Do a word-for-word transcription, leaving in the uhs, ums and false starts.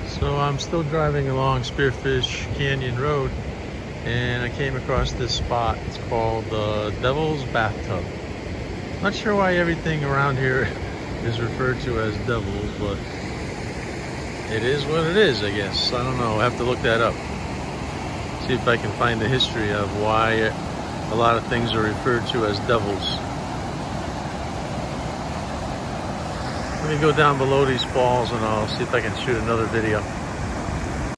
So I'm still driving along Spearfish Canyon Road, and I came across this spot. It's called the Devil's Bathtub. Not sure why everything around here is referred to as devils, but it is what it is, I guess. I don't know, I have to look that up. See if I can find the history of why a lot of things are referred to as devils. Let me go down below these falls and I'll see if I can shoot another video.